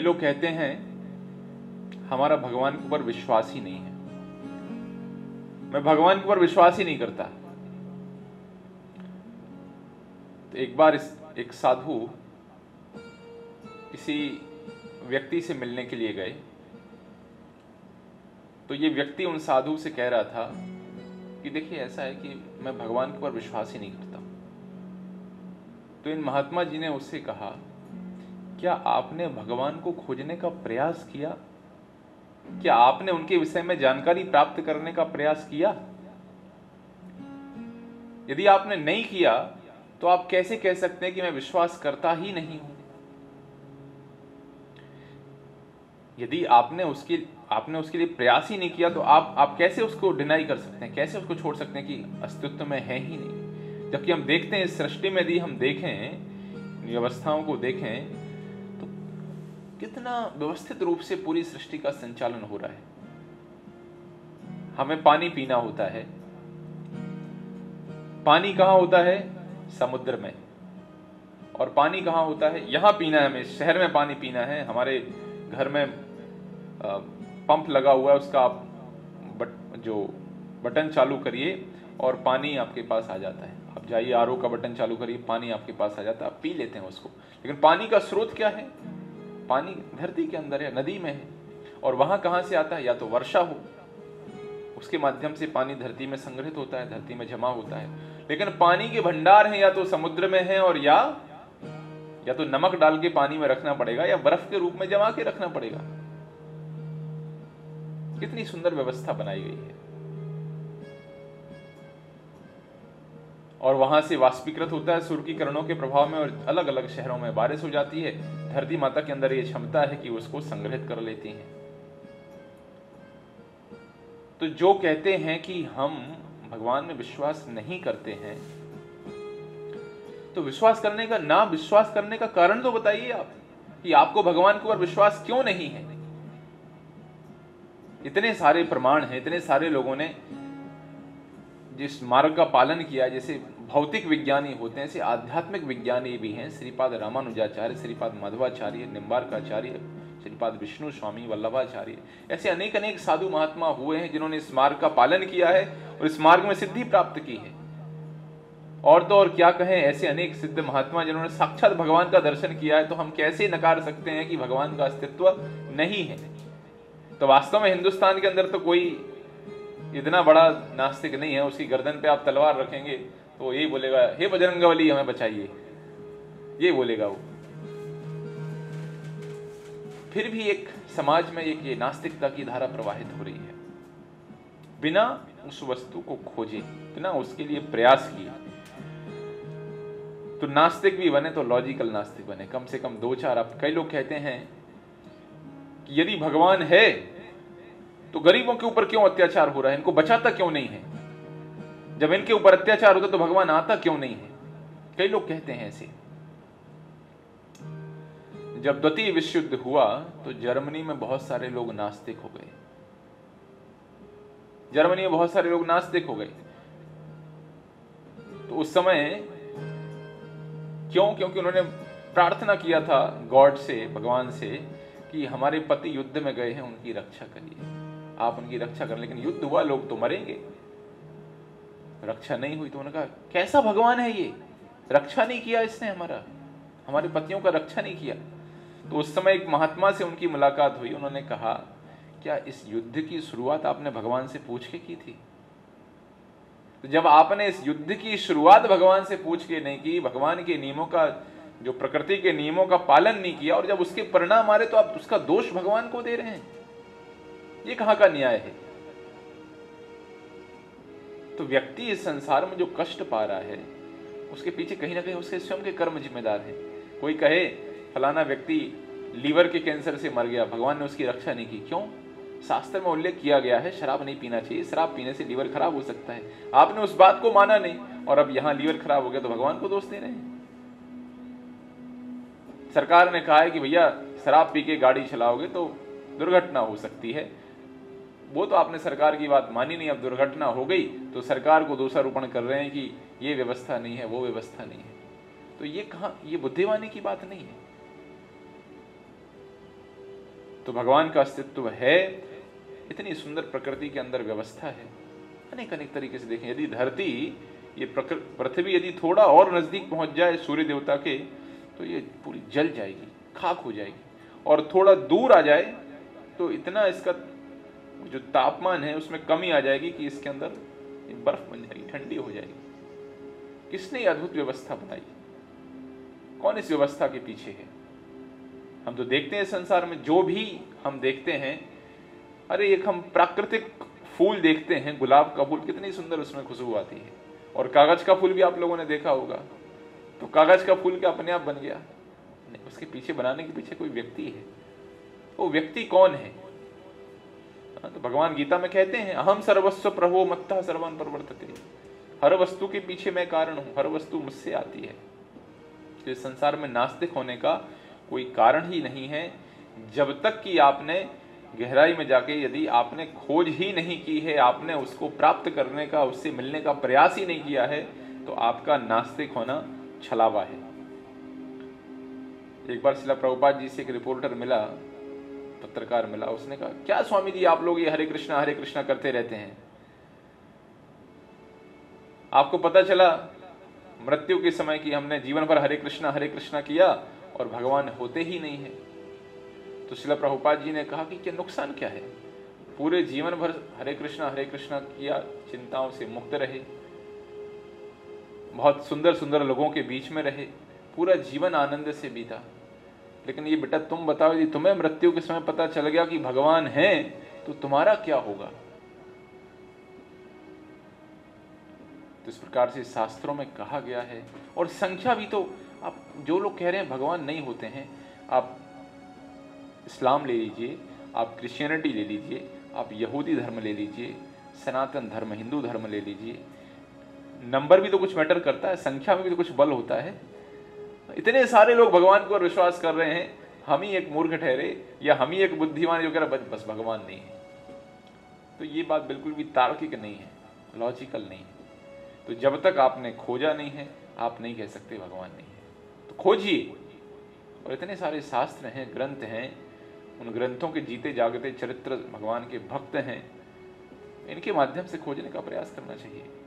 लोग कहते हैं हमारा भगवान के ऊपर विश्वास ही नहीं है, मैं भगवान के ऊपर विश्वास ही नहीं करता। तो एक बार एक साधु किसी व्यक्ति से मिलने के लिए गए, तो ये व्यक्ति उन साधु से कह रहा था कि देखिए ऐसा है कि मैं भगवान के ऊपर विश्वास ही नहीं करता। तो इन महात्मा जी ने उससे कहा, क्या आपने भगवान को खोजने का प्रयास किया? क्या आपने उनके विषय में जानकारी प्राप्त करने का प्रयास किया? यदि आपने नहीं किया तो आप कैसे कह सकते हैं कि मैं विश्वास करता ही नहीं हूं? यदि आपने उसके लिए प्रयास ही नहीं किया तो आप कैसे उसको डिनाई कर सकते हैं, कैसे उसको छोड़ सकते हैं कि अस्तित्व में है ही नहीं? जबकि हम देखते हैं इस सृष्टि में, यदि हम देखें, व्यवस्थाओं को देखें, तो कितना व्यवस्थित रूप से पूरी सृष्टि का संचालन हो रहा है। हमें पानी पीना होता है, पानी कहां होता है? समुद्र में। और पानी कहां होता है? यहां पीना है, हमें शहर में पानी पीना है, हमारे घर में पंप लगा हुआ है, उसका आप जो बटन चालू करिए और पानी आपके पास आ जाता है। आप जाइए आरओ का बटन चालू करिए, पानी आपके पास आ जाता है, आप पी लेते हैं उसको। लेकिन पानी का स्रोत क्या है? पानी धरती के अंदर है, नदी में है। और वहां कहां से आता है? या तो वर्षा हो, उसके माध्यम से पानी धरती में संग्रहित होता है, धरती में जमा होता है। लेकिन पानी के भंडार हैं या तो समुद्र में है, और या तो नमक डाल के पानी में रखना पड़ेगा, या बर्फ के रूप में जमा के रखना पड़ेगा। कितनी सुंदर व्यवस्था बनाई गई है। और वहां से वाष्पीकृत होता है सूर्य की किरणों के प्रभाव में, और अलग अलग शहरों में बारिश हो जाती है। धरती माता के अंदर ये क्षमता है कि उसको संग्रहित कर लेती है। तो जो कहते हैं कि हम भगवान में विश्वास नहीं करते हैं, तो विश्वास करने का कारण तो बताइए आप, कि आपको भगवान के ऊपर विश्वास क्यों नहीं है? इतने सारे प्रमाण हैं, इतने सारे लोगों ने जिस मार्ग का पालन किया, जैसे भौतिक विज्ञानी होते हैं, ऐसे आध्यात्मिक विज्ञानी भी हैं। श्रीपाद रामानुजाचार्य, श्रीपाद माधवाचार्य, निम्बार्काचार्य, श्रीपाद विष्णु स्वामी वल्लभाचार्य, ऐसे अनेक अनेक साधु महात्मा हुए हैं जिन्होंने इस मार्ग का पालन किया है और इस मार्ग में सिद्धि प्राप्त की है। और तो और क्या कहें, ऐसे अनेक सिद्ध महात्मा जिन्होंने साक्षात भगवान का दर्शन किया है। तो हम कैसे नकार सकते हैं कि भगवान का अस्तित्व नहीं है? तो वास्तव में हिंदुस्तान के अंदर तो कोई इतना बड़ा नास्तिक नहीं है, उसकी गर्दन पे आप तलवार रखेंगे तो यही बोलेगा, हे बजरंगबली हमें बचाइए, ये बोलेगा वो। फिर भी एक समाज में एक ये नास्तिकता की धारा प्रवाहित हो रही है, बिना उस वस्तु को खोजे, बिना उसके लिए प्रयास किए। तो नास्तिक भी बने तो लॉजिकल नास्तिक बने, कम से कम दो चार। अब कई लोग कहते हैं कि यदि भगवान है तो गरीबों के ऊपर क्यों अत्याचार हो रहा है, इनको बचाता क्यों नहीं है? जब इनके ऊपर अत्याचार होता तो भगवान आता क्यों नहीं है? कई लोग कहते हैं ऐसे। जब द्वितीय विश्व युद्ध हुआ तो जर्मनी में बहुत सारे लोग नास्तिक हो गए। जर्मनी में बहुत सारे लोग नास्तिक हो गए। तो उस समय क्यों? क्योंकि उन्होंने प्रार्थना किया था गॉड से, भगवान से, कि हमारे पति युद्ध में गए हैं, उनकी रक्षा करिए, आप उनकी रक्षा करें। लेकिन युद्ध हुआ, लोग तो मरेंगे, रक्षा नहीं हुई। तो उन्होंने कहा कैसा भगवान है ये, रक्षा नहीं किया इसने, हमारे पतियों का रक्षा नहीं किया। तो उस समय एक महात्मा से उनकी मुलाकात हुई। उन्होंने कहा, क्या इस युद्ध की शुरुआत आपने भगवान से पूछ के की थी? तो जब आपने इस युद्ध की शुरुआत भगवान से पूछ के नहीं की, भगवान के नियमों का, जो प्रकृति के नियमों का पालन नहीं किया, और जब उसके परिणाम आ रहे तो आप उसका दोष भगवान को दे रहे हैं, ये कहां का न्याय है? तो व्यक्ति इस संसार में जो कष्ट पा रहा है, उसके पीछे कहीं ना कहीं उसके स्वयं के कर्म जिम्मेदार हैं। कोई कहे फलाना व्यक्ति लीवर के कैंसर से मर गया, भगवान ने उसकी रक्षा नहीं की। क्यों? शास्त्र में उल्लेख किया गया है शराब नहीं पीना चाहिए, शराब पीने से लीवर खराब हो सकता है। आपने उस बात को माना नहीं, और अब यहां लीवर खराब हो गया तो भगवान को दोष दे रहे हैं। सरकार ने कहा है कि भैया शराब पी के गाड़ी चलाओगे तो दुर्घटना हो सकती है, वो तो आपने सरकार की बात मानी नहीं, अब दुर्घटना हो गई तो सरकार को दोषारोपण कर रहे हैं कि ये व्यवस्था नहीं है, वो व्यवस्था नहीं है। तो ये कहां, ये बुद्धिमानी की बात नहीं है। तो भगवान का अस्तित्व है, इतनी सुंदर प्रकृति के अंदर व्यवस्था है। अनेक अनेक तरीके से देखें, यदि धरती, ये पृथ्वी यदि थोड़ा और नजदीक पहुंच जाए सूर्य देवता के तो ये पूरी जल जाएगी, खाक हो जाएगी, और थोड़ा दूर आ जाए तो इतना इसका जो तापमान है उसमें कमी आ जाएगी कि इसके अंदर ये बर्फ बन जाएगी, ठंडी हो जाएगी। किसने ये अद्भुत व्यवस्था बनाई? कौन इस व्यवस्था के पीछे है? हम तो देखते हैं संसार में जो भी हम देखते हैं, अरे एक हम प्राकृतिक फूल देखते हैं, गुलाब का फूल, कितनी सुंदर उसमें खुशबू आती है। और कागज का फूल भी आप लोगों ने देखा होगा, तो कागज का फूल क्या अपने आप बन गया? नहीं, उसके पीछे बनाने के पीछे कोई व्यक्ति है। वो व्यक्ति कौन है? तो भगवान गीता में कहते हैं, अहम सर्वस्व प्रभो मत्तः सर्वान् प्रवर्तते। हर वस्तु के पीछे मैं कारण हूं, हर वस्तु मुझसे आती है। इस संसार में नास्तिक होने का कोई कारण ही नहीं है, जब तक कि आपने गहराई में जाके यदि आपने खोज ही नहीं की है, आपने उसको प्राप्त करने का, उससे मिलने का प्रयास ही नहीं किया है, तो आपका नास्तिक होना छलावा है। एक बार श्रील प्रभुपाद जी से एक रिपोर्टर मिला, पत्रकार मिला, उसने कहा, क्या स्वामी जी आप लोग ये हरे कृष्णा करते रहते हैं, आपको पता चला मृत्यु के समय कि हमने जीवन भर हरे कृष्णा किया और भगवान होते ही नहीं है। तो श्रील प्रभुपाद जी ने कहा कि क्या नुकसान क्या है? पूरे जीवन भर हरे कृष्णा किया, चिंताओं से मुक्त रहे, बहुत सुंदर सुंदर लोगों के बीच में रहे, पूरा जीवन आनंद से बीता। लेकिन ये बेटा तुम बताओ, यदि तुम्हें मृत्यु के समय पता चल गया कि भगवान है तो तुम्हारा क्या होगा? तो इस प्रकार से शास्त्रों में कहा गया है। और संख्या भी, तो आप जो लोग कह रहे हैं भगवान नहीं होते हैं, आप इस्लाम ले लीजिए, आप क्रिश्चियनिटी ले लीजिए, आप यहूदी धर्म ले लीजिए, सनातन धर्म, हिंदू धर्म ले लीजिए, नंबर भी तो कुछ मैटर करता है, संख्या में भी तो कुछ बल होता है। इतने सारे लोग भगवान को विश्वास कर रहे हैं, हम ही एक मूर्ख ठहरे या हम ही एक बुद्धिमान जो कह रहा बस भगवान नहीं है। तो ये बात बिल्कुल भी तार्किक नहीं है, लॉजिकल नहीं है। तो जब तक आपने खोजा नहीं है, आप नहीं कह सकते भगवान नहीं है। तो खोजिए। और इतने सारे शास्त्र हैं, ग्रंथ हैं, उन ग्रंथों के जीते जागते चरित्र भगवान के भक्त हैं, इनके माध्यम से खोजने का प्रयास करना चाहिए।